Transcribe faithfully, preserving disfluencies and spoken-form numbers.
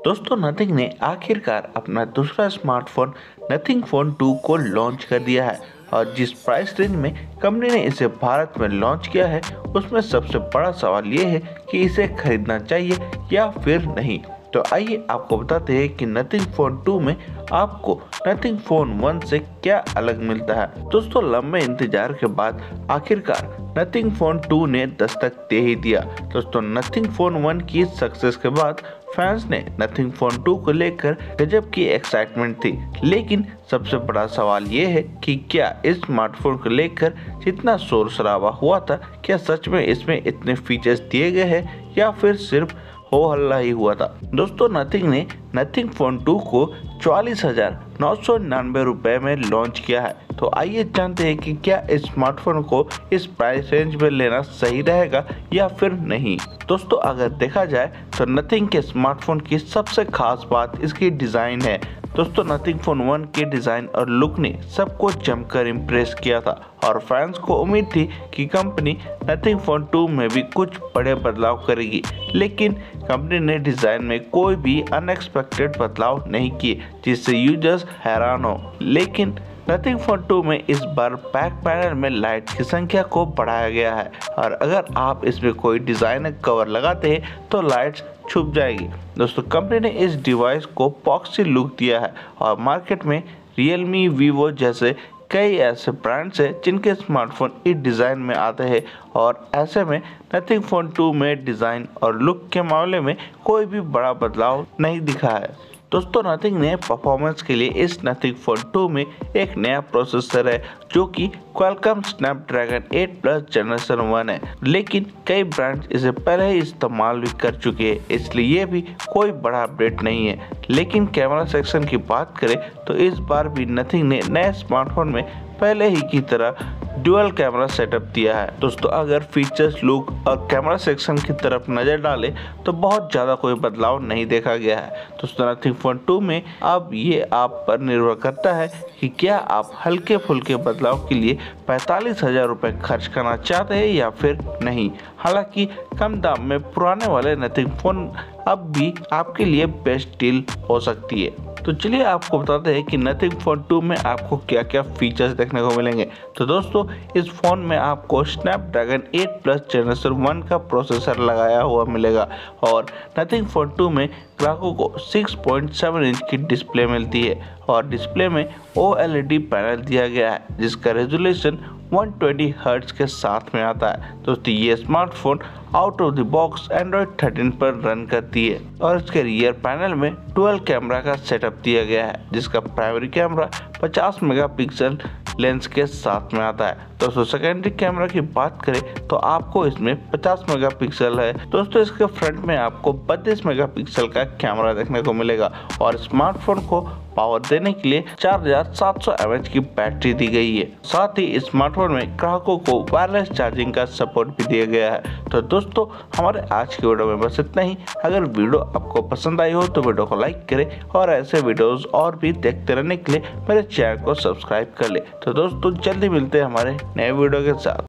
दोस्तों नथिंग ने आखिरकार अपना दूसरा स्मार्टफोन नथिंग फोन टू को लॉन्च कर दिया है और जिस प्राइस रेंज में कंपनी ने इसे भारत में लॉन्च किया है उसमें सबसे बड़ा सवाल ये है कि इसे खरीदना चाहिए या फिर नहीं। तो आइए आपको बताते हैं कि नथिंग फोन टू में आपको नथिंग फोन वन से क्या अलग मिलता है। दोस्तों लंबे इंतजार के बाद आखिरकार नथिंग फोन टू ने दस्तक दे ही दिया। दोस्तों नथिंग फोन वन की सक्सेस के बाद फैंस ने नथिंग फोन टू को लेकर गजब की एक्साइटमेंट थी, लेकिन सबसे बड़ा सवाल ये है कि क्या इस स्मार्टफोन को लेकर जितना शोर शराबा हुआ था क्या सच में इसमें इतने फीचर्स दिए गए हैं या फिर सिर्फ हो हल्ला ही हुआ था। दोस्तों नथिंग ने नथिंग फोन टू को चौवालीस हजार नौ सौ निन्यानवे रुपए में लॉन्च किया है। तो आइए जानते हैं कि क्या इस स्मार्टफोन को इस प्राइस रेंज में लेना सही रहेगा या फिर नहीं। दोस्तों अगर देखा जाए तो नथिंग के स्मार्टफोन की सबसे खास बात इसकी डिज़ाइन है। दोस्तों नथिंग फोन वन के डिज़ाइन और लुक ने सबको जमकर इम्प्रेस किया था और फैंस को उम्मीद थी कि कंपनी नथिंग फोन टू में भी कुछ बड़े बदलाव करेगी, लेकिन कंपनी ने डिज़ाइन में कोई भी अनएक्सपेक्टेड बदलाव नहीं किए जिससे यूजर्स हैरान हो। लेकिन नथिंग फोन टू में इस बार बैक पैनल में लाइट की संख्या को बढ़ाया गया है और अगर आप इसमें कोई डिज़ाइनर कवर लगाते हैं तो लाइट्स छुप जाएगी। दोस्तों कंपनी ने इस डिवाइस को पॉक्सी लुक दिया है और मार्केट में रियलमी, वीवो जैसे कई ऐसे ब्रांड्स हैं जिनके स्मार्टफोन इस डिज़ाइन में आते हैं और ऐसे में नथिंग फोन टू में डिज़ाइन और लुक के मामले में कोई भी बड़ा बदलाव नहीं दिखा है। दोस्तों नथिंग ने परफॉर्मेंस के लिए इस नथिंग फोन टू में एक नया प्रोसेसर है जो कि Qualcomm Snapdragon eight plus generation one है, लेकिन कई ब्रांड्स इसे पहले ही इस्तेमाल भी कर चुके हैं, इसलिए ये भी कोई बड़ा अपडेट नहीं है। लेकिन कैमरा सेक्शन की बात करें तो इस बार भी नथिंग ने नए स्मार्टफोन में पहले ही की तरह डुअल कैमरा सेटअप दिया है। दोस्तों अगर फीचर्स, लुक और कैमरा सेक्शन की तरफ नज़र डालें तो बहुत ज़्यादा कोई बदलाव नहीं देखा गया है। दोस्तों नथिंग फोन टू में अब ये आप पर निर्भर करता है कि क्या आप हल्के फुल्के बदलाव के लिए पैंतालीस हजार रुपये खर्च करना चाहते हैं या फिर नहीं। हालांकि कम दाम में पुराने वाले नथिंग फोन अब भी आपके लिए बेस्ट डील हो सकती है। तो चलिए आपको बताते हैं कि नथिंग फोन टू में आपको क्या क्या फीचर्स देखने को मिलेंगे। तो दोस्तों इस फ़ोन में आपको Snapdragon eight plus generation one का प्रोसेसर लगाया हुआ मिलेगा और नथिंग फोन टू में ग्राहकों को छह पॉइंट सात इंच की डिस्प्ले मिलती है और डिस्प्ले में O L E D panel दिया गया है जिसका रेजोल्यूशन एक सौ बीस हर्ट्ज के साथ में आता है। दोस्तों ये smartphone out of the box Android thirteen पर रन करती है और इसके रियर पैनल में डुअल कैमरा का सेटअप दिया गया है जिसका प्राइमरी कैमरा पचास मेगापिक्सल लेंस के साथ में आता है। दोस्तों सेकेंडरी कैमरा की बात करें तो आपको इसमें पचास मेगापिक्सल है। दोस्तों इसके फ्रंट में आपको बत्तीस मेगापिक्सल का कैमरा देखने को मिलेगा और स्मार्टफोन को पावर देने के लिए चार हजार सात सौ एम ए एच की बैटरी दी गई है। साथ ही स्मार्टफोन में ग्राहकों को वायरलेस चार्जिंग का सपोर्ट भी दिया गया है। तो दोस्तों हमारे आज की वीडियो में बस इतना ही। अगर वीडियो आपको पसंद आई हो तो वीडियो को लाइक करें और ऐसे वीडियोस और भी देखते रहने के लिए मेरे चैनल को सब्सक्राइब कर ले। तो दोस्तों जल्दी मिलते हैं हमारे नए वीडियो के साथ।